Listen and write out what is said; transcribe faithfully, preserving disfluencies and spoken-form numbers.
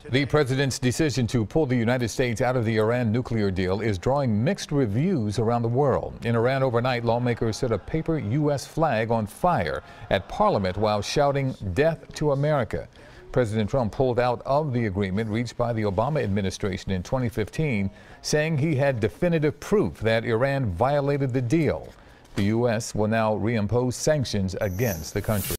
The president's decision to pull the United States out of the Iran nuclear deal is drawing mixed reviews around the world. In Iran overnight, lawmakers set a paper U S flag on fire at Parliament while shouting "Death to America." President Trump pulled out of the agreement reached by the Obama administration in twenty fifteen, saying he had definitive proof that Iran violated the deal. The U S will now reimpose sanctions against the country.